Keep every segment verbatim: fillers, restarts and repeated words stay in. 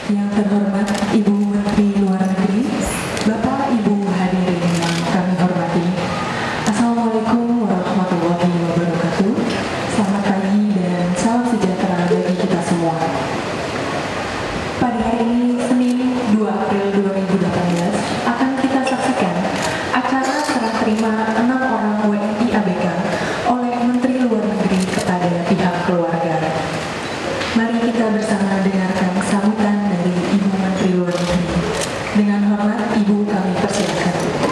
Yang terhormat Ibu Menteri Luar Negeri, Bapak Ibu hadirin yang kami hormati, Assalamualaikum warahmatullahi wabarakatuh. Selamat pagi dan salam sejahtera bagi kita semua. Pada hari ini, Senin dua April dua ribu delapan belas, akan kita saksikan acara serah terima enam orang W N I A B K oleh Menteri Luar Negeri kepada pihak keluarga. Mari kita bersama dengarkan sambutan dari Ibu Menteri Luar Negeri. Dengan hormat, Ibu kami persilakan.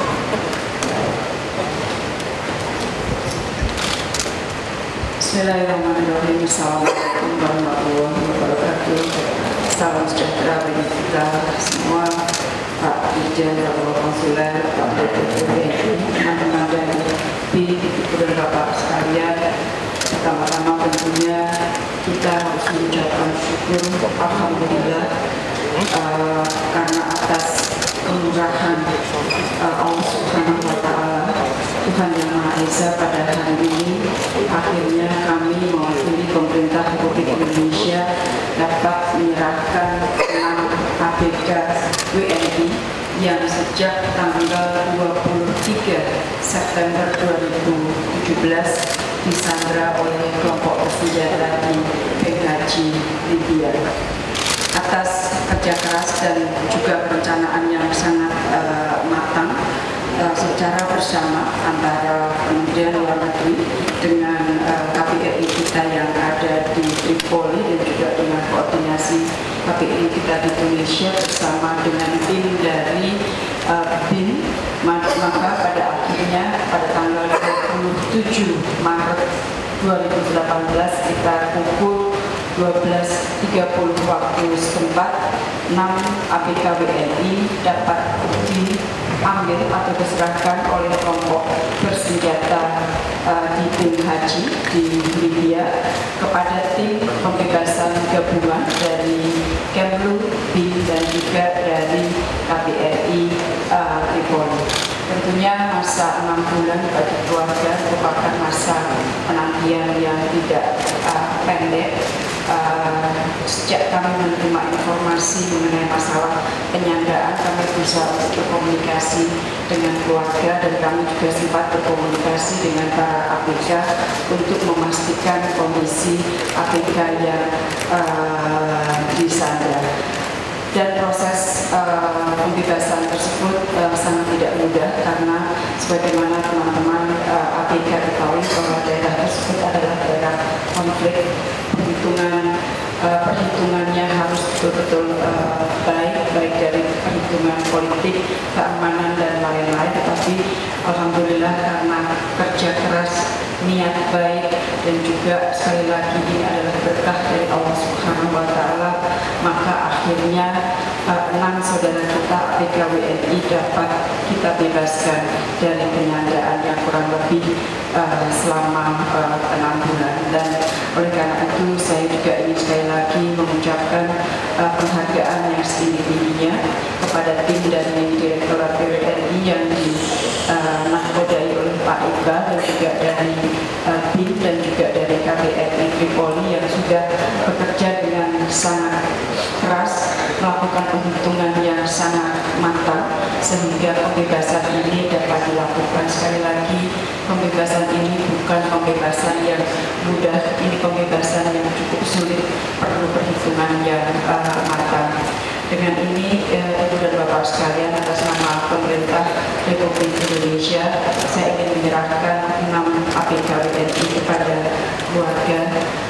Bismillahirrahmanirrahim. Assalamualaikum warahmatullahi wabarakatuh. Salam sejahtera bagi kita semua, Pak Dirjen, Bapak Konsuler, Pak D P P, teman-teman dari B I N, Ibu dan Bapak sekalian. Pertama-tama tentunya kita harus mengucapkan syukur, alhamdulillah, uh, karena atas kemurahan uh, Allah Subhanahu Wa Taala, Tuhan Yang Maha Esa, pada hari ini akhirnya kami mewakili pemerintah Republik Indonesia dapat menyerahkan enam A B K W N I yang sejak tanggal dua puluh tiga September dua ribu tujuh belas disandra oleh kelompok bersenjata di Benghazi, Libya. Atas kerja keras dan juga perencanaan yang sangat uh, matang uh, secara bersama antara Kementerian Luar Negeri dengan uh, K B R I kita yang ada di Tripoli dan juga dengan koordinasi K B R I kita di Indonesia bersama dengan tim dari uh, B I N, maka pada akhirnya pada tanggal dua puluh tujuh Maret dua ribu delapan belas sekitar pukul dua belas tiga puluh waktu setempat, enam A B K W N I dapat diambil atau diserahkan oleh kelompok bersenjata uh, di Benghazi di Libya kepada tim pembebasan gabungan dari Kemlu, B I N dan juga dari K B R I uh, Tripoli. Tentunya masa enam bulan bagi keluarga merupakan masa penantian yang tidak uh, pendek. Uh, sejak kami menerima informasi mengenai masalah penyandaan, kami berusaha untuk berkomunikasi dengan keluarga dan kami juga sempat berkomunikasi dengan para A B K untuk memastikan kondisi A B K yang uh, disandra. Dan proses uh, pembebasan tersebut uh, sangat tidak mudah karena sebagaimana teman-teman uh, A B K ketahui bahwa daerah tersebut adalah daerah konflik. Perhitungan uh, perhitungannya harus betul-betul uh, baik, baik dari perhitungan politik, keamanan dan lain-lain. Tetapi alhamdulillah karena kerja keras, niat baik dan juga sekali lagi ini adalah berkah dari Allah Subhanahu Wa Taala, maka akhirnya uh, enam saudara kita A B K W N I dapat kita bebaskan dari penyanderaan yang kurang lebih uh, selama uh, enam bulan. Dan oleh karena itu saya juga ingin sekali lagi mengucapkan uh, penghargaan yang setinggi-tingginya kepada tim dari Direktorat B W N I yang dinahkodai uh, oleh Pak Iqbal dan juga dari uh, B I N dan juga dari K B R I Tripoli yang sudah bekerja dengan sangat keras, melakukan penghitungan yang sangat matang sehingga pembebasan ini dapat dilakukan. Sekali lagi, pembebasan ini bukan pembebasan yang mudah, ini pembebasan yang cukup sulit, perlu perhitungan yang uh, matang. Dengan ini, eh, Ibu dan Bapak sekalian, atas nama pemerintah Republik Indonesia, saya ingin menyerahkan enam A B K W N I kepada keluarga.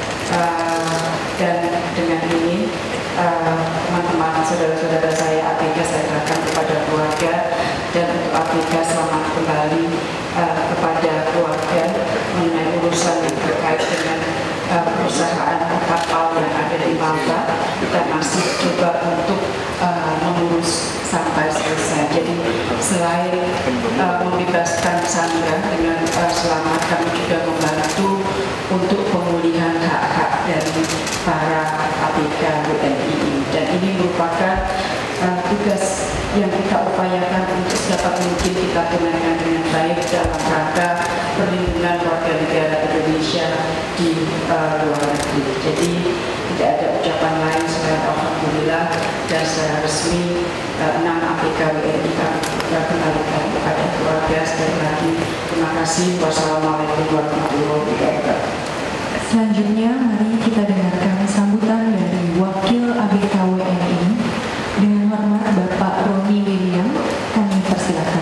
Uh, dan dengan ini, teman-teman, uh, saudara-saudara saya A B K saya serahkan kepada keluarga, dan untuk A B K selamat kembali uh, kepada keluarga mengenai urusan yang terkait dengan uh, perusahaan kapal yang ada di Malta. Kita masih coba untuk uh, mengurus sampai selesai. Jadi selain uh, membebaskan sandera dengan uh, selamat, kami juga membantu untuk pemulihan hak-hak dari para A B K W N I ini. Dan ini merupakan uh, tugas yang kita upayakan untuk sedapat mungkin kita tunaikan dengan baik dalam rangka perlindungan warga negara Indonesia di uh, luar negeri. Jadi tidak ada ucapan lain selain alhamdulillah dan secara resmi uh, enam A B K W N I kami kembalikan kepada keluarga. Sekali lagi terima kasih. Wassalamualaikum warahmatullahi wabarakatuh. Selanjutnya, mari kita dengarkan sambutan dari Wakil A B K W N I. Dengan hormat Bapak Roni William, kami persilakan.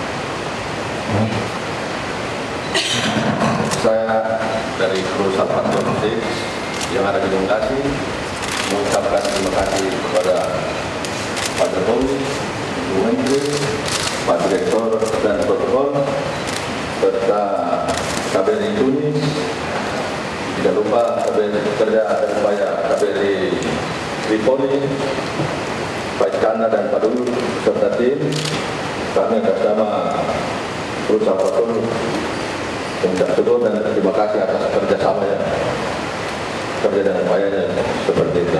Saya dari kru Salvator enam yang ada di Bekasi mengucapkan terima kasih kepada Pak Jokowi, Bu Menteri, Pak Direktur dan Protokol, serta K B R I Tunis. Tidak lupa K B R I Kerja dan Upaya K B R I Tripoli, Pak Chandra dan Pak Dulu serta tim. Kami atas nama kru Salvator mengucap syukur dan terima kasih atas kerjasamanya, kerja dan upayanya seperti itu.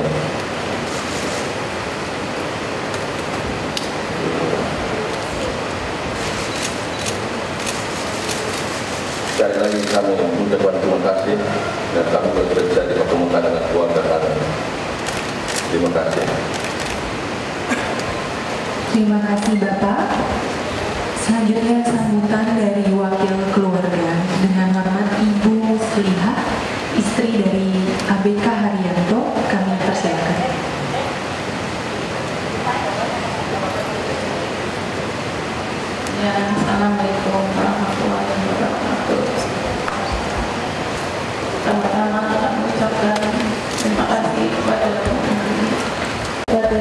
Sekali lagi kami mengucapkan terima kasih dan kami bekerja dipertemukan dengan keluarga kami. Terima kasih. Terima kasih Bapak. Selanjutnya sambutan dari wakil keluarga. Dengan hormat Ibu Muslihat, istri dari A B K Haryanto, kami persilakan. Ya, Assalamualaikum warahmatullahi wabarakatuh. Pertama-tama kami ucapkan terima kasih kepada kepada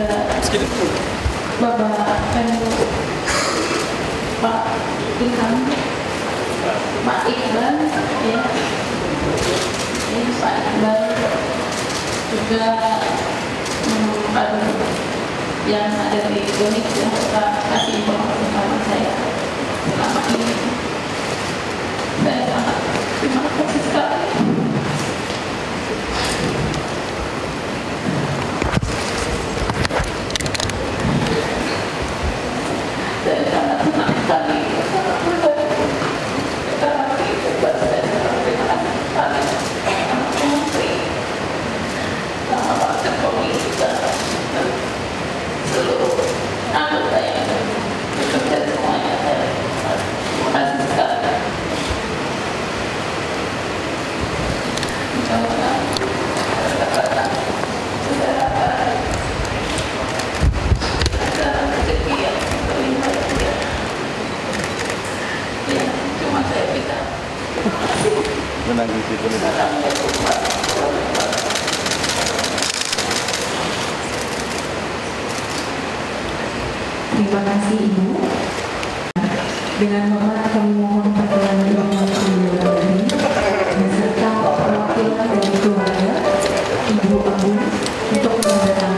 Bapak Menlu Pak Ilham, Pak Iqbal, ya, ini Pak Iqbal juga menemukan yang ada di Indonesia, Pak kasih informasi sama saya selama ini. Saya sangat terima kasih sekali. Saya sangat senang sekali. Menangis itu. Terima kasih Ibu. Dengan hormat kami mohon perkenan Ibu Menteri beserta perwakilan dari keluarga Ibu Abu untuk menandatangani